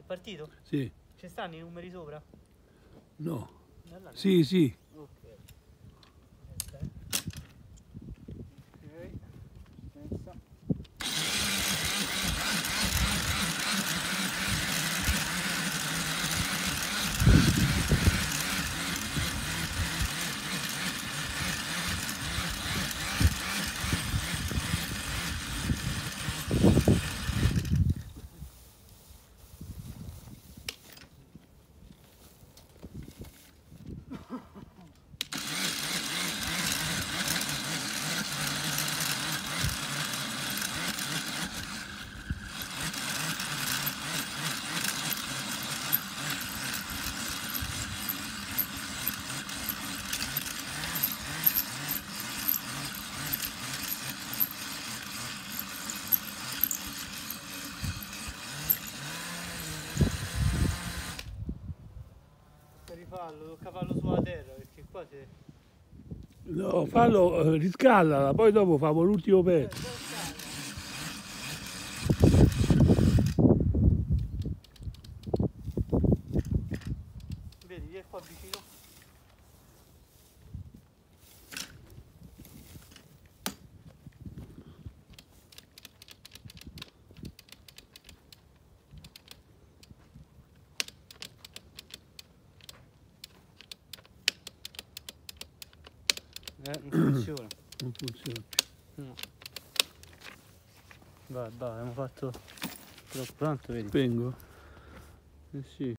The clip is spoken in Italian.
Partito? Sì. Ci stanno i numeri sopra? No. Allora, Sì, sì. ok. Aspetta. Ok. Pensa. Rifallo, tocca farlo sulla terra perché qua se... No, fallo, riscaldala, poi dopo famo l'ultimo pezzo. Vedi, vieni qua vicino. Non funziona. Non funziona più. No. Vai, abbiamo fatto troppo tanto, vedi? Spengo? Eh sì.